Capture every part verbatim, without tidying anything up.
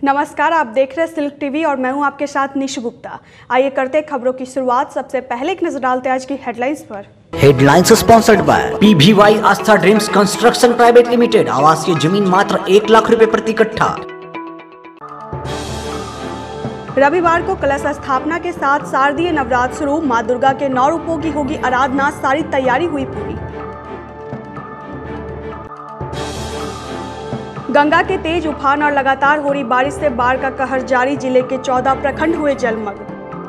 नमस्कार, आप देख रहे हैं सिल्क टीवी और मैं हूं आपके साथ निशु गुप्ता। आइए करते हैं खबरों की शुरुआत। सबसे पहले एक नजर डालते हैं आज की हेडलाइंस पर। Headlines sponsored by PVY Aastha dreams construction private limited. आवासीय जमीन मात्र एक लाख रुपए प्रति कट्ठा। रविवार को कलश स्थापना के साथ शारदीय नवरात्र शुरू। मां दुर्गा के नौ रूपों की होगी आराधना, सारी तैयारी हुई पूरी। गंगा के तेज उफान और लगातार हो रही बारिश से बाढ़ का कहर जारी। जिले के चौदह प्रखंड हुए जलमग्न।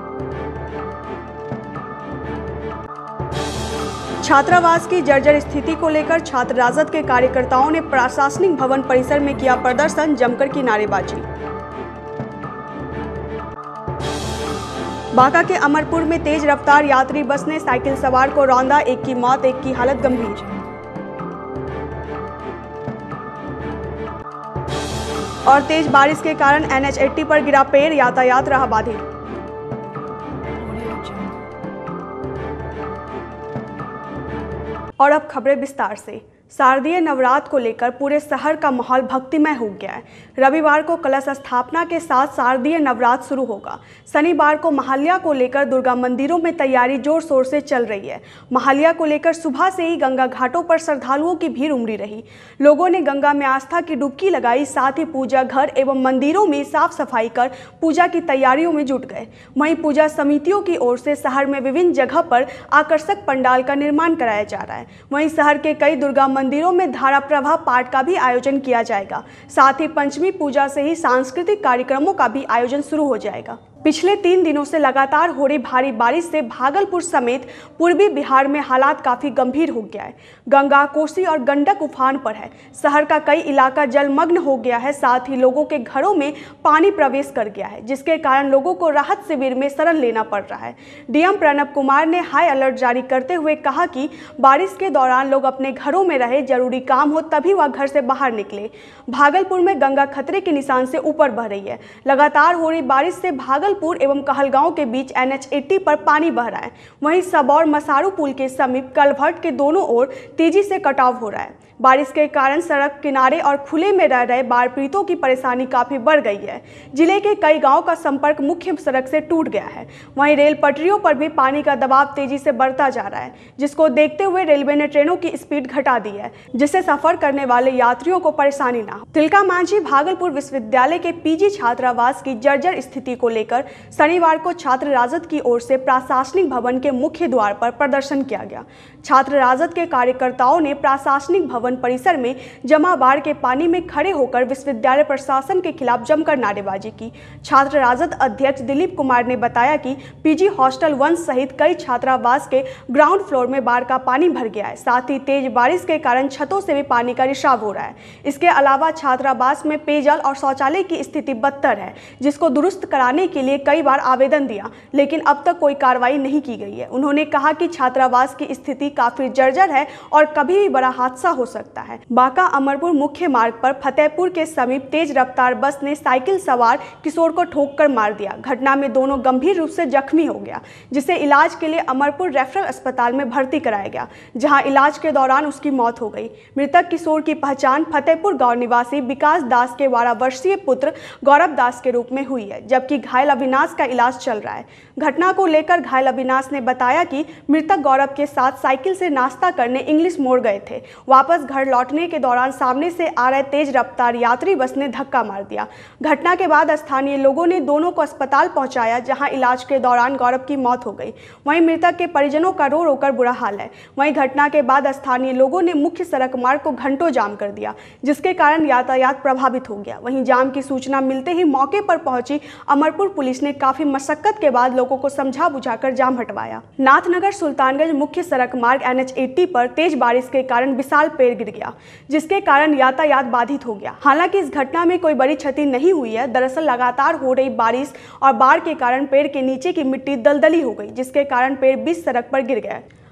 छात्रावास की जर्जर स्थिति को लेकर छात्र राजद के कार्यकर्ताओं ने प्रशासनिक भवन परिसर में किया प्रदर्शन, जमकर की नारेबाजी। बांका के अमरपुर में तेज रफ्तार यात्री बस ने साइकिल सवार को रौंदा, एक की मौत, एक की हालत गंभीर। और तेज बारिश के कारण एन एच अस्सी पर गिरा पेड़, यातायात रहा बाधित। और अब खबरें विस्तार से। शारदीय नवरात्र को लेकर पूरे शहर का माहौल भक्तिमय हो गया है। रविवार को कलश स्थापना के साथ शारदीय नवरात्र शुरू होगा। शनिवार को महालया को लेकर दुर्गा मंदिरों में तैयारी जोर शोर से चल रही है। महालया को लेकर सुबह से ही गंगा घाटों पर श्रद्धालुओं की भीड़ उमड़ी रही। लोगों ने गंगा में आस्था की डुबकी लगाई, साथ ही पूजा घर एवं मंदिरों में साफ सफाई कर पूजा की तैयारियों में जुट गए। वहीं पूजा समितियों की ओर से शहर में विभिन्न जगह पर आकर्षक पंडाल का निर्माण कराया जा रहा है। वहीं शहर के कई दुर्गा मंदिरों में धारा प्रवाह पाठ का भी आयोजन किया जाएगा। साथ ही पंचमी पूजा से ही सांस्कृतिक कार्यक्रमों का भी आयोजन शुरू हो जाएगा। पिछले तीन दिनों से लगातार हो रही भारी बारिश से भागलपुर समेत पूर्वी बिहार में हालात काफी गंभीर हो गया है। गंगा, कोसी और गंडक उफान पर है। शहर का कई इलाका जलमग्न हो गया है। साथ ही लोगों के घरों में पानी प्रवेश कर गया है, जिसके कारण लोगों को राहत शिविर में शरण लेना पड़ रहा है। डीएम प्रणब कुमार ने हाई अलर्ट जारी करते हुए कहा कि बारिश के दौरान लोग अपने घरों में रहे, जरूरी काम हो तभी वह घर से बाहर निकले। भागलपुर में गंगा खतरे के निशान से ऊपर बह रही है। लगातार हो रही बारिश से भागलपुर एवं कहलगांव के बीच एन एच अस्सी पर पानी बह रहा है। वहीं सबौर मसारू पुल के समीप कलभट के दोनों ओर तेजी से कटाव हो रहा है। बारिश के कारण सड़क किनारे और खुले में रह रहे बाढ़ पीड़ितों की परेशानी काफी बढ़ गई है। जिले के कई गांव का संपर्क मुख्य सड़क से टूट गया है। वहीं रेल पटरियों पर भी पानी का दबाव तेजी से बढ़ता जा रहा है, जिसको देखते हुए रेलवे ने ट्रेनों की स्पीड घटा दी है, जिससे सफर करने वाले यात्रियों को परेशानी ना हो। तिलका मांझी भागलपुर विश्वविद्यालय के पीजी छात्रावास की जर्जर स्थिति को लेकर शनिवार को छात्र राजद की ओर से प्रशासनिक भवन के मुख्य द्वार पर प्रदर्शन किया गया। छात्र राजद के कार्यकर्ताओं ने प्रशासनिक भवन परिसर में जमा बाढ़ के पानी में खड़े होकर विश्वविद्यालय प्रशासन के खिलाफ जमकर नारेबाजी की। छात्र राजद अध्यक्ष दिलीप कुमार ने बताया कि पीजी हॉस्टल वन सहित कई छात्रावास के ग्राउंड फ्लोर में बाढ़ का पानी भर गया है। साथ ही तेज बारिश के कारण छतों से भी पानी का रिसाव हो रहा है। इसके अलावा छात्रावास में पेयजल और शौचालय की स्थिति बदतर है, जिसको दुरुस्त कराने के लिए कई बार आवेदन दिया, लेकिन अब तक कोई कार्रवाई नहीं की गई है। उन्होंने कहा कि छात्रावास की स्थिति काफी जर्जर है और कभी भी बड़ा हादसा हो सकता है। बांका अमरपुर मुख्य मार्ग पर फतेहपुर के समीप तेज रफ्तार बस ने साइकिल सवार किशोर को ठोककर मार दिया। घटना में दोनों गंभीर रूप से जख्मी हो गया, जिसे इलाज के लिए अमरपुर रेफरल अस्पताल में भर्ती कराया गया, जहां इलाज के दौरान उसकी मौत हो गई। मृतक किशोर की पहचान फतेहपुर गांव निवासी विकास दास के बारह वर्षीय पुत्र गौरव दास के रूप में हुई है, जबकि घायल अविनाश का इलाज चल रहा है। घटना को लेकर घायल अविनाश ने बताया कि मृतक गौरव के साथ साइकिल से नाश्ता करने इंग्लिश मोड़ गए थे। वापस घर लौटने के दौरान सामने से आ रहे तेज रफ्तार यात्री बस ने धक्का मार दिया। घटना के बाद स्थानीय लोगों ने दोनों को अस्पताल पहुंचाया, जहां इलाज के दौरान गौरव की मौत हो गई। वहीं मृतक के परिजनों का रो रोकर बुरा हाल है। वहीं घटना के बाद स्थानीय लोगों ने मुख्य सड़क मार्ग को घंटों जाम कर दिया, जिसके कारण यातायात प्रभावित हो गया। वहीं जाम की सूचना मिलते ही मौके पर पहुंची अमरपुर पुलिस ने काफी मशक्कत के बाद लोगों को समझा बुझाकर जाम हटवाया। नाथनगर सुल्तानगंज मुख्य सड़क मार्ग एन एच अस्सी पर तेज बारिश के कारण विशाल पेड़ गिर गया, जिसके कारण यातायात बाधित हो गया। हालांकि इस घटना में कोई बड़ी क्षति नहीं हुई है। दरअसल लगातार हो रही बारिश और बाढ़ के कारण पेड़ के नीचे की मिट्टी दलदली हो गई, जिसके कारण पेड़ बीच सड़क पर गिर गया।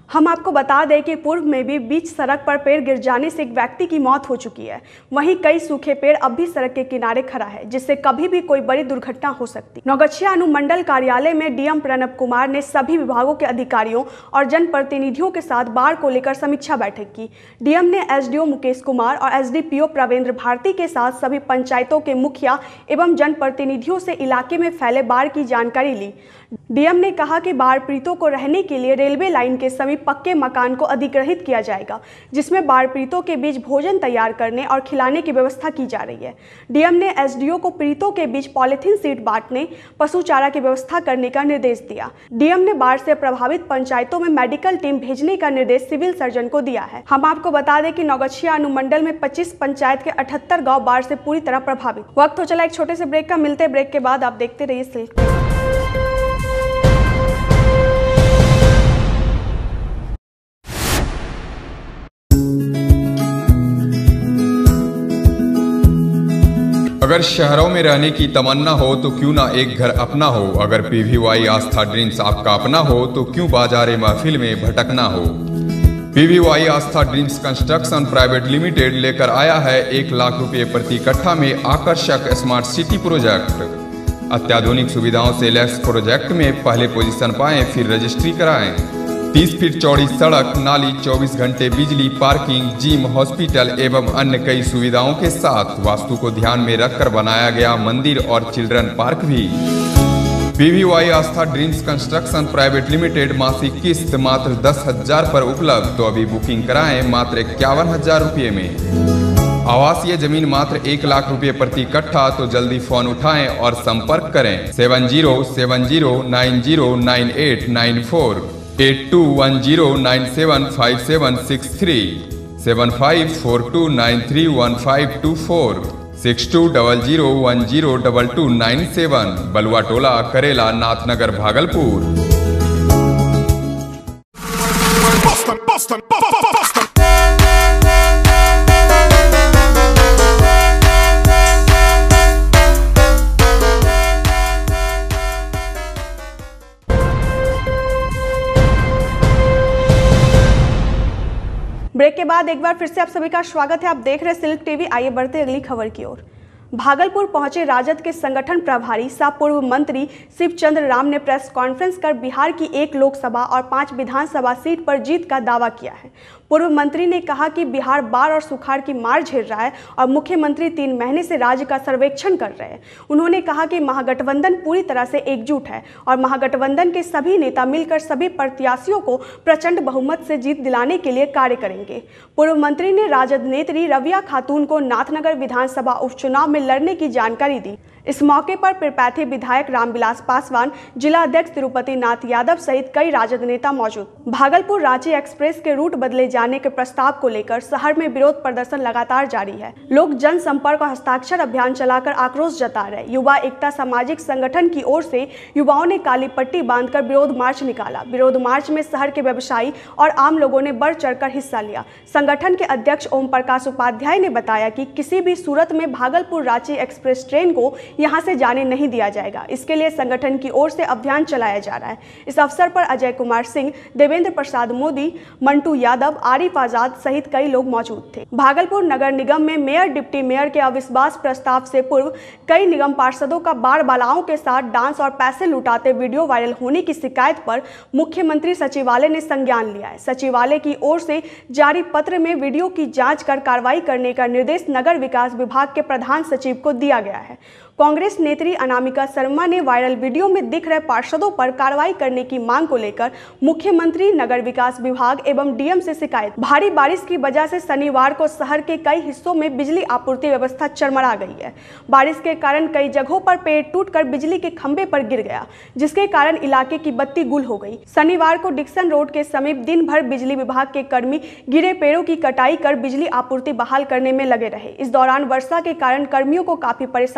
हम आपको बता दें कि पूर्व में भी बीच सड़क पर पेड़ गिर जाने से एक व्यक्ति की मौत हो चुकी है। वहीं कई सूखे पेड़ अब भी सड़क के किनारे खड़ा है, जिससे कभी भी कोई बड़ी दुर्घटना हो सकती। नौगछिया अनुमंडल कार्यालय में डीएम प्रणब कुमार ने सभी विभागों के अधिकारियों और जनप्रतिनिधियों के साथ बाढ़ को लेकर समीक्षा बैठक की। डीएम ने एसडीओ मुकेश कुमार और एसडीपीओ प्रवेंद्र भारती के साथ सभी पंचायतों के मुखिया एवं जनप्रतिनिधियों से इलाके में फैले बाढ़ की जानकारी ली। डीएम ने कहा कि बाढ़ पीड़ितों को रहने के लिए रेलवे लाइन के समीप पक्के मकान को अधिग्रहित किया जाएगा, जिसमें बाढ़ पीड़ितों के बीच भोजन तैयार करने और खिलाने की व्यवस्था की जा रही है। डीएम ने एसडीओ को पीड़ितों के बीच पॉलीथीन सीट बांटने, पशु चारा की व्यवस्था करने का निर्देश दिया। डीएम ने बाढ़ से प्रभावित पंचायतों में मेडिकल टीम भेजने का निर्देश सिविल सर्जन को दिया है। हम आपको बता दें कि नौगछिया अनुमंडल में पच्चीस पंचायत के अठहत्तर गाँव बाढ़ से पूरी तरह प्रभावित। वक्त हो चला एक छोटे से ब्रेक का, मिलते ब्रेक के बाद आप देखते रहिए सिल्क। अगर शहरों में रहने की तमन्ना हो तो क्यों ना एक घर अपना हो। अगर पीवीवाई आस्था ड्रीम्स आपका अपना हो तो क्यों बाजारे महफिल में भटकना हो। PVY Aastha dreams construction private limited लेकर आया है एक लाख रुपए प्रति कट्ठा में आकर्षक स्मार्ट सिटी प्रोजेक्ट। अत्याधुनिक सुविधाओं से लैस प्रोजेक्ट में पहले पोजीशन पाएं, फिर रजिस्ट्री कराएं। तीस फीट चौड़ी सड़क, नाली, चौबीस घंटे बिजली, पार्किंग, जिम, हॉस्पिटल एवं अन्य कई सुविधाओं के साथ वास्तु को ध्यान में रखकर बनाया गया मंदिर और चिल्ड्रन पार्क भी। PVY Aastha dreams construction private limited मासिक किस्त मात्र दस हजार पर उपलब्ध, तो अभी बुकिंग कराएं मात्र इक्यावन हजार रुपये में। आवासीय जमीन मात्र एक लाख रुपए प्रति कट्ठा, तो जल्दी फोन उठाएं और संपर्क करें seven zero seven zero nine zero nine eight nine four eight two one zero nine seven five seven six three seven five four two nine three one five two four six two double zero one zero double two nine seven. Balua Tola, Karela, Nathnagar, Bhagalpur. Break के बाद एक बार फिर से आप सभी का स्वागत है। आप देख रहे हैं सिल्क टीवी। आइए बढ़ते अगली खबर की ओर। भागलपुर पहुंचे राजद के संगठन प्रभारी सह पूर्व मंत्री शिवचंद्र राम ने प्रेस कॉन्फ्रेंस कर बिहार की एक लोकसभा और पांच विधानसभा सीट पर जीत का दावा किया है। पूर्व मंत्री ने कहा कि बिहार बाढ़ और सुखाड़ की मार झेल रहा है और मुख्यमंत्री तीन महीने से राज्य का सर्वेक्षण कर रहे हैं। उन्होंने कहा कि महागठबंधन पूरी तरह से एकजुट है और महागठबंधन के सभी नेता मिलकर सभी प्रत्याशियों को प्रचंड बहुमत से जीत दिलाने के लिए कार्य करेंगे। पूर्व मंत्री ने राजद नेत्री रविया खातून को नाथनगर विधानसभा उपचुनाव में लड़ने की जानकारी दी। इस मौके पर पिरपैंती विधायक रामविलास पासवान, जिला अध्यक्ष तिरुपति नाथ यादव सहित कई राजद नेता मौजूद। भागलपुर रांची एक्सप्रेस के रूट बदले जाने के प्रस्ताव को लेकर शहर में विरोध प्रदर्शन लगातार जारी है। लोग जनसंपर्क और हस्ताक्षर अभियान चलाकर आक्रोश जता रहे। युवा एकता सामाजिक संगठन की ओर से युवाओं ने काली पट्टी बांधकर विरोध मार्च निकाला। विरोध मार्च में शहर के व्यवसायी और आम लोगों ने बढ़ चढ़कर हिस्सा लिया। संगठन के अध्यक्ष ओम प्रकाश उपाध्याय ने बताया कि किसी भी सूरत में भागलपुर रांची एक्सप्रेस ट्रेन को यहां से जाने नहीं दिया जाएगा। इसके लिए संगठन की ओर से अभियान चलाया जा रहा है। इस अवसर पर अजय कुमार सिंह, देवेंद्र प्रसाद मोदी, मंटू यादव, आरिफ आजाद सहित कई लोग मौजूद थे। भागलपुर नगर निगम में मेयर डिप्टी मेयर के अविश्वास प्रस्ताव से पूर्व कई निगम पार्षदों का बाढ़ बालाओं के साथ डांस और पैसे लुटाते वीडियो वायरल होने की शिकायत पर मुख्यमंत्री सचिवालय ने संज्ञान लिया है। सचिवालय की ओर से जारी पत्र में वीडियो की जांच कर कार्रवाई करने का निर्देश नगर विकास विभाग के प्रधान सचिव को दिया गया है। कांग्रेस नेत्री अनामिका शर्मा ने वायरल वीडियो में दिख रहे पार्षदों पर कार्रवाई करने की मांग को लेकर मुख्यमंत्री, नगर विकास विभाग एवं डीएम से शिकायत। भारी बारिश की वजह से शनिवार को शहर के कई हिस्सों में बिजली आपूर्ति व्यवस्था चरमरा गई है। बारिश के कारण कई जगहों पर पेड़ टूटकर बिजली के खंभे पर गिर गया, जिसके कारण इलाके की बत्ती गुल हो गई। शनिवार को डिक्सन रोड के समीप दिन भर बिजली विभाग के कर्मी गिरे पेड़ों की कटाई कर बिजली आपूर्ति बहाल करने में लगे रहे। इस दौरान वर्षा के कारण कर्मियों को काफी परेशानियों का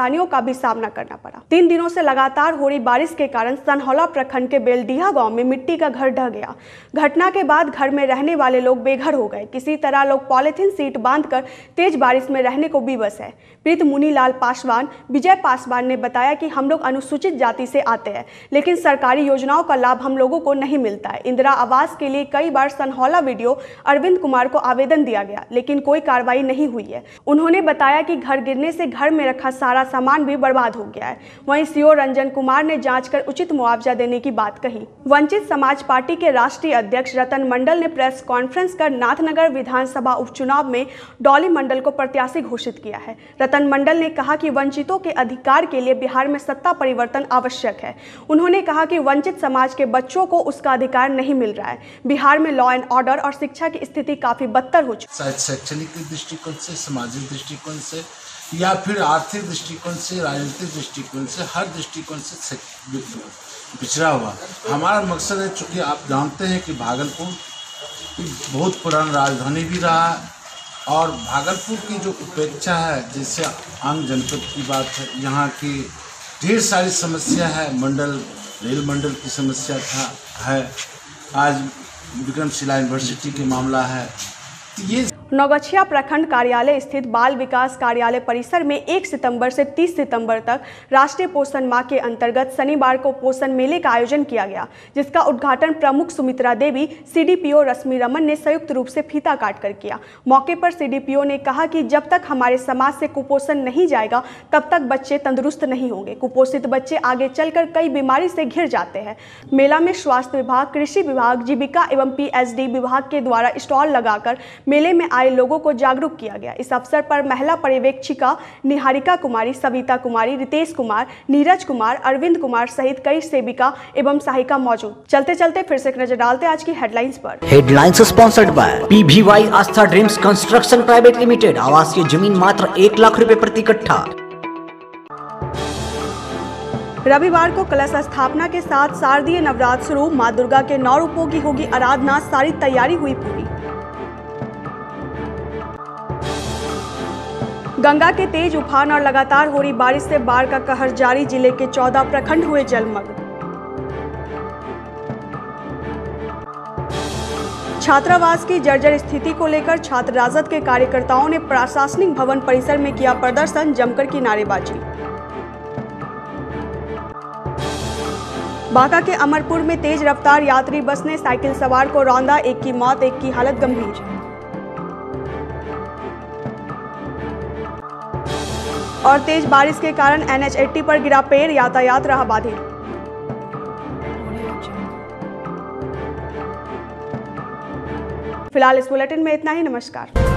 भी सामना करना पड़ा। तीन दिनों से लगातार हो रही बारिश के कारण सनहौला प्रखंड के बेलडीहा गांव में मिट्टी का घर ढह गया। घटना के बाद घर में रहने वाले लोग बेघर हो गए। किसी तरह लोग पॉलिथीन सीट बांधकर तेज बारिश में रहने को विवश है। प्रीत मुनीलाल पासवान विजय पासवान ने बताया कि हम लोग अनुसूचित जाति से आते हैं, लेकिन सरकारी योजनाओं का लाभ हम लोगों को नहीं मिलता है। इंदिरा आवास के लिए कई बार सनहौला वीडियो अरविंद कुमार को आवेदन दिया गया, लेकिन कोई कार्रवाई नहीं हुई है। उन्होंने बताया कि घर गिरने से घर में रखा सारा सामान भी बर्बाद हो गया है। वहीं सीओ रंजन कुमार ने जांच कर उचित मुआवजा देने की बात कही। वंचित समाज पार्टी के राष्ट्रीय अध्यक्ष रतन मंडल ने प्रेस कॉन्फ्रेंस कर नाथनगर विधानसभा उपचुनाव में डॉली मंडल को प्रत्याशी घोषित किया है। रतन मंडल ने कहा कि वंचितों के अधिकार के लिए बिहार में सत्ता परिवर्तन आवश्यक है। उन्होंने कहा कि वंचित समाज के बच्चों को उसका अधिकार नहीं मिल रहा है। बिहार में लॉ एंड ऑर्डर और शिक्षा की स्थिति काफी बदतर हो चुकी है। शैक्षणिक दृष्टिकोण से, सामाजिक दृष्टिकोण से या फिर आर्थिक दृष्टिकोण से, राजनीतिक दृष्टिकोण से, हर दृष्टिकोण से पिछड़ा हुआ। हमारा मकसद है, चूँकि आप जानते हैं कि भागलपुर बहुत पुराना राजधानी भी रहा और भागलपुर की जो उपेक्षा है, जैसे आम जनपद की बात है, यहाँ की ढेर सारी समस्या है। मंडल रेल मंडल की समस्या था है, आज विक्रमशिला यूनिवर्सिटी के मामला है। ये नौगछिया प्रखंड कार्यालय स्थित बाल विकास कार्यालय परिसर में एक सितंबर से तीस सितंबर तक राष्ट्रीय पोषण माह के अंतर्गत शनिवार को पोषण मेले का आयोजन किया गया, जिसका उद्घाटन प्रमुख सुमित्रा देवी, सीडीपीओ रश्मि रमन ने संयुक्त रूप से फीता काटकर किया। मौके पर सीडीपीओ ने कहा कि जब तक हमारे समाज से कुपोषण नहीं जाएगा तब तक बच्चे तंदुरुस्त नहीं होंगे। कुपोषित बच्चे आगे चलकर कई बीमारी से घिर जाते हैं। मेला में स्वास्थ्य विभाग, कृषि विभाग, जीविका एवं पीएचडी विभाग के द्वारा स्टॉल लगाकर मेले में आए लोगों को जागरूक किया गया। इस अवसर पर महिला पर्यवेक्षिका निहारिका कुमारी, सविता कुमारी, रितेश कुमार, नीरज कुमार, अरविंद कुमार सहित कई सेविका एवं सहायिका मौजूद। चलते चलते फिर से एक नजर डालते आज की हेडलाइंस पर। Headlines sponsored by PVY Aastha dreams construction private limited. आवासीय जमीन मात्र एक लाख रुपए प्रति कट्ठा। रविवार को कलश स्थापना के साथ शारदीय नवरात्र शुरू। मां दुर्गा के नौ रूपों की होगी आराधना, सारी तैयारी हुई पूरी। गंगा के तेज उफान और लगातार हो रही बारिश से बाढ़ का कहर जारी। जिले के चौदह प्रखंड हुए जलमग्न। छात्रावास की जर्जर स्थिति को लेकर छात्र राजद के कार्यकर्ताओं ने प्रशासनिक भवन परिसर में किया प्रदर्शन, जमकर की नारेबाजी। बांका के अमरपुर में तेज रफ्तार यात्री बस ने साइकिल सवार को रौंदा, एक की मौत, एक की हालत गंभीर। और तेज बारिश के कारण एन एच अस्सी पर गिरा पेड़, यातायात रहा बाधित। फिलहाल इस बुलेटिन में इतना ही। नमस्कार।